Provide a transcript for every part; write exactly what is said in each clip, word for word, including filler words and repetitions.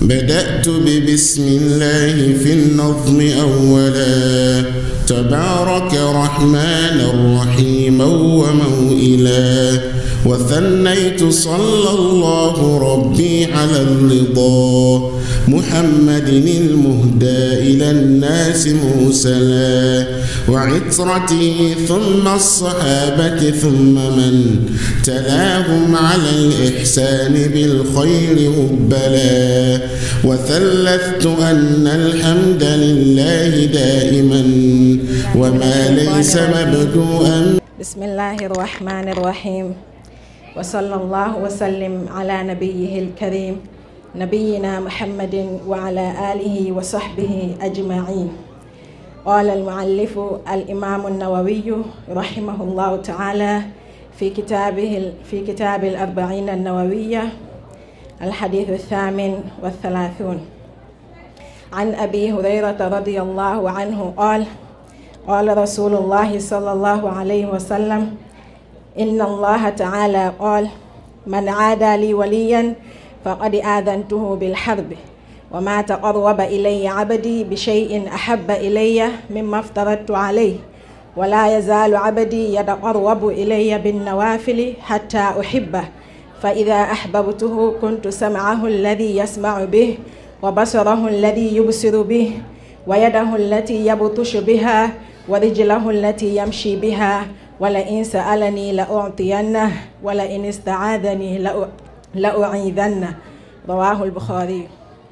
بدأت ببسم الله في النظم أولا، تبارك رحمانا رحيما وموئلا، وثنيت صلى الله ربي على الرضا، محمد المهدى إلى الناس موسلا، وعترته ثم الصحابة ثم من تلاهم على الإحسان بالخير مقبلا، وثلثت أن الحمد لله دائما وما ليس مبدوءا. بسم الله الرحمن الرحيم، وصلى الله وسلم على نبيه الكريم نبينا محمد وعلى آله وصحبه أجمعين. قال المؤلف الإمام النووي رحمه الله تعالى في كتابه في كتاب الأربعين النووية الحديث الثامن والثلاثون عن أبي هريرة رضي الله عنه قال: قال رسول الله صلى الله عليه وسلم: إن الله تعالى قال: من عادى لي وليا فقد آذنته بالحرب، وما تقرب إلي عبدي بشيء أحب إلي مما افترضت عليه، ولا يزال عبدي يتقرب إلي بالنوافل حتى أحبه، فإذا أحببته كنت سمعه الذي يسمع به، وبصره الذي يبصر به، ويده التي يبطش بها، ورجله التي يمشي بها، ولئن سألني لأعطينه، ولئن استعاذني لأعيذنه. رواه البخاري.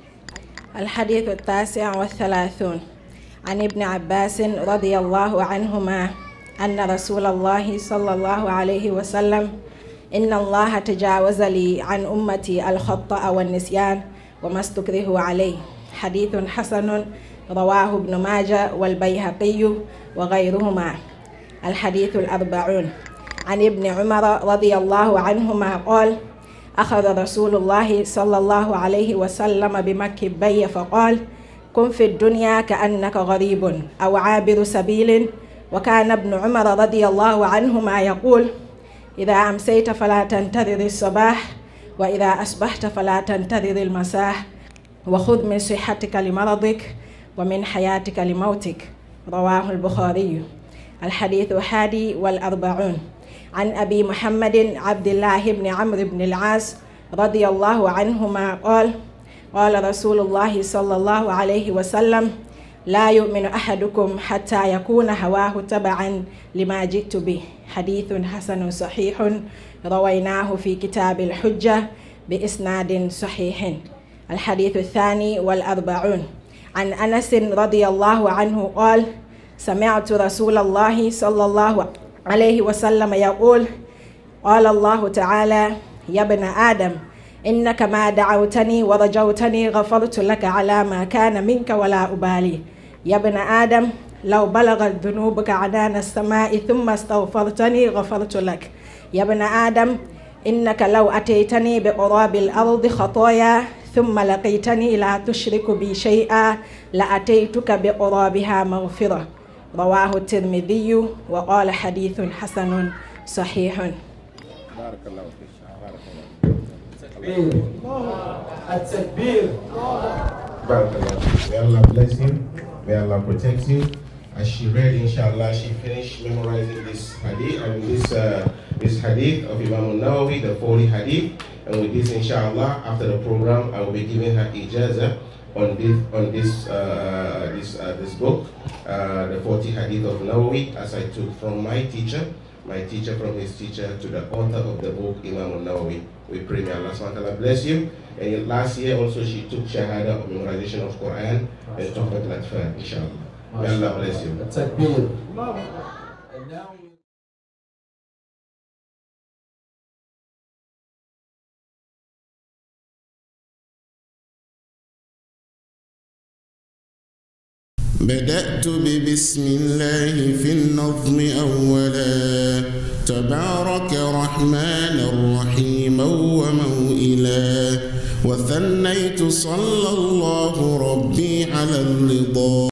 الحديث التاسع والثلاثون عن ابن عباس رضي الله عنهما أن رسول الله صلى الله عليه وسلم: إن الله تجاوز لي عن أمتي الخطأ والنسيان وما استكرهوا عليه. حديث حسن رواه ابن ماجه والبيهقي وغيرهما. الحديث الأربعون عن ابن عمر رضي الله عنهما قال: أخذ رسول الله صلى الله عليه وسلم بمكبي فقال: كن في الدنيا كأنك غريب أو عابر سبيل. وكان ابن عمر رضي الله عنهما يقول: إذا أمسيت فلا تنتظر الصباح، وإذا أصبحت فلا تنتظر المساء، وخذ من صحتك لمرضك ومن حياتك لموتك. رواه البخاري. الحديث الحادي والأربعون عن أبي محمد عبد الله بن عمرو بن العاص رضي الله عنهما قال: قال رسول الله صلى الله عليه وسلم: لا يؤمن أحدكم حتى يكون هواه تبعا لما جئت به. حديث حسن صحيح رويناه في كتاب الحجة بإسناد صحيح. الحديث الثاني والأربعون عن أنس رضي الله عنه قال: سمعت رسول الله صلى الله عليه وسلم يقول: قال الله تعالى: يا ابن آدم إنك ما دعوتني ورجوتني غفرت لك على ما كان منك ولا أبالي. يا ابن آدم لو بلغت ذنوبك عنان السماء ثم استغفرتني غفرت لك. يا ابن آدم إنك لو أتيتني بقراب الأرض خطايا ثم لقيتني لا تشرك بي شيئا لأتيتك بقرابها مغفرة. رواه الترمذي وقال حديث حسن صحيح. بارك الله فيك. بارك الله. التكبير. بارك الله فيك. May Allah bless you. May Allah protect you. As she read, inshallah, she finished memorizing this hadith, I mean this uh, this hadith of Imam Nawawi, the forty hadith. And with this, inshallah, after the program, I will be giving her ijazah on this on this uh, this uh, this book, uh, the forty hadith of Nawawi, as I took from my teacher, my teacher from his teacher to the author of the book, Imam Nawawi. We pray may Allah subhanahu wa ta'ala bless you. And last year also she took shahada of memorization of Quran and Tuhfat al-Atfal, inshallah. May Allah bless you. Takbir. And now بدأت ببسم الله في النظم أولا، تبارك رحمانا رحيما وموئلا، وثنيت صلى الله ربي على الرضا.